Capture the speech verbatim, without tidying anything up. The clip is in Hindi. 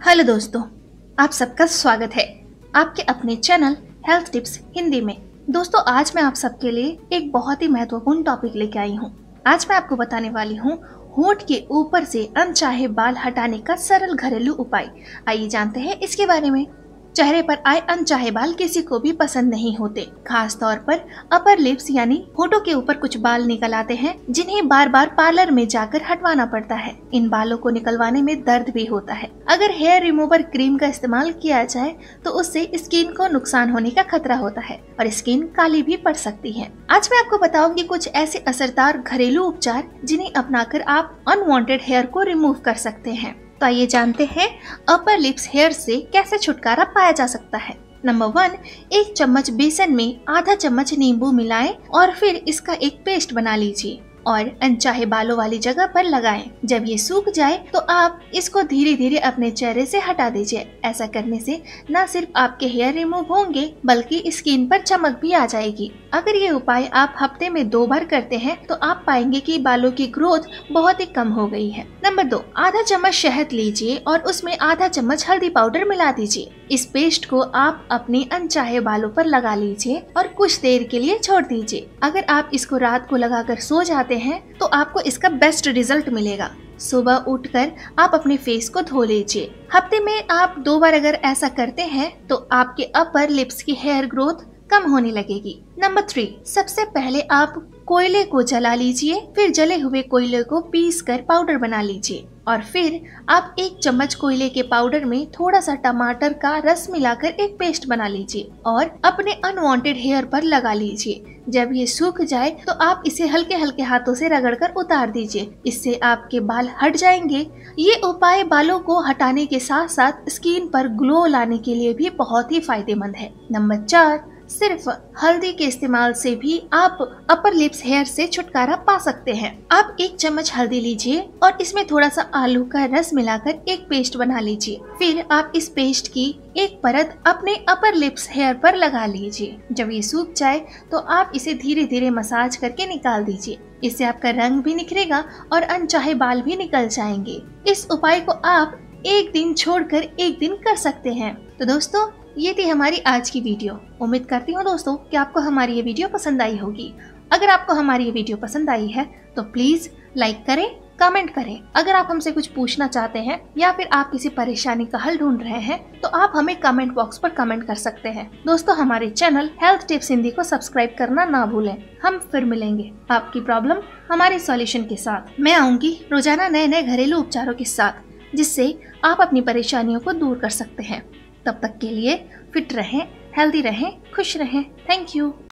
हेलो दोस्तों, आप सबका स्वागत है आपके अपने चैनल हेल्थ टिप्स हिंदी में। दोस्तों, आज मैं आप सबके लिए एक बहुत ही महत्वपूर्ण टॉपिक लेके आई हूँ। आज मैं आपको बताने वाली हूँ होंठ के ऊपर से अनचाहे बाल हटाने का सरल घरेलू उपाय। आइए जानते हैं इसके बारे में। चेहरे पर आए अनचाहे बाल किसी को भी पसंद नहीं होते। खास तौर पर अपर लिप्स यानी होठों के ऊपर कुछ बाल निकल आते हैं जिन्हें बार बार पार्लर में जाकर हटवाना पड़ता है। इन बालों को निकलवाने में दर्द भी होता है। अगर हेयर रिमूवर क्रीम का इस्तेमाल किया जाए तो उससे स्किन को नुकसान होने का खतरा होता है और स्किन काली भी पड़ सकती है। आज मैं आपको बताऊंगी कुछ ऐसे असरदार घरेलू उपचार जिन्हें अपनाकर आप अनवांटेड हेयर को रिमूव कर सकते हैं। तो आइए जानते हैं अपर लिप्स हेयर से कैसे छुटकारा पाया जा सकता है। नंबर वन, एक चम्मच बेसन में आधा चम्मच नींबू मिलाएं और फिर इसका एक पेस्ट बना लीजिए और अनचाहे बालों वाली जगह पर लगाएं। जब ये सूख जाए तो आप इसको धीरे धीरे अपने चेहरे से हटा दीजिए। ऐसा करने से न सिर्फ आपके हेयर रिमूव होंगे बल्कि स्किन पर चमक भी आ जाएगी। अगर ये उपाय आप हफ्ते में दो बार करते हैं तो आप पाएंगे कि बालों की ग्रोथ बहुत ही कम हो गई है। नंबर दो, आधा चम्मच शहद लीजिए और उसमें आधा चम्मच हल्दी पाउडर मिला दीजिए। इस पेस्ट को आप अपने अनचाहे बालों पर लगा लीजिए और कुछ देर के लिए छोड़ दीजिए। अगर आप इसको रात को लगाकर सो जाते हैं तो आपको इसका बेस्ट रिजल्ट मिलेगा। सुबह उठकर आप अपने फेस को धो लीजिए। हफ्ते में आप दो बार अगर ऐसा करते हैं तो आपके अपर लिप्स की हेयर ग्रोथ कम होने लगेगी। नंबर थ्री, सबसे पहले आप कोयले को जला लीजिए, फिर जले हुए कोयले को पीस कर पाउडर बना लीजिए और फिर आप एक चम्मच कोयले के पाउडर में थोड़ा सा टमाटर का रस मिलाकर एक पेस्ट बना लीजिए और अपने अनवांटेड हेयर पर लगा लीजिए। जब ये सूख जाए तो आप इसे हल्के हल्के हाथों से रगड़कर उतार दीजिए। इससे आपके बाल हट जाएंगे। ये उपाय बालों को हटाने के साथ साथ स्किन पर ग्लो लाने के लिए भी बहुत ही फायदेमंद है। नंबर चार, सिर्फ हल्दी के इस्तेमाल से भी आप अपर लिप्स हेयर से छुटकारा पा सकते हैं। आप एक चम्मच हल्दी लीजिए और इसमें थोड़ा सा आलू का रस मिलाकर एक पेस्ट बना लीजिए। फिर आप इस पेस्ट की एक परत अपने अपर लिप्स हेयर पर लगा लीजिए। जब ये सूख जाए तो आप इसे धीरे धीरे मसाज करके निकाल दीजिए। इससे आपका रंग भी निखरेगा और अनचाहे बाल भी निकल जाएंगे। इस उपाय को आप एक दिन छोड़कर एक दिन कर सकते हैं। तो दोस्तों, ये थी हमारी आज की वीडियो। उम्मीद करती हूँ दोस्तों कि आपको हमारी ये वीडियो पसंद आई होगी। अगर आपको हमारी ये वीडियो पसंद आई है तो प्लीज लाइक करें, कमेंट करें। अगर आप हमसे कुछ पूछना चाहते हैं या फिर आप किसी परेशानी का हल ढूंढ रहे हैं तो आप हमें कमेंट बॉक्स पर कमेंट कर सकते हैं। दोस्तों, हमारे चैनल हेल्थ टिप्स हिंदी को सब्सक्राइब करना ना भूलें। हम फिर मिलेंगे आपकी प्रॉब्लम हमारे सॉल्यूशन के साथ। मैं आऊंगी रोजाना नए नए घरेलू उपचारों के साथ जिससे आप अपनी परेशानियों को दूर कर सकते हैं। तब तक के लिए फिट रहें, हेल्दी रहें, खुश रहें। Thank you.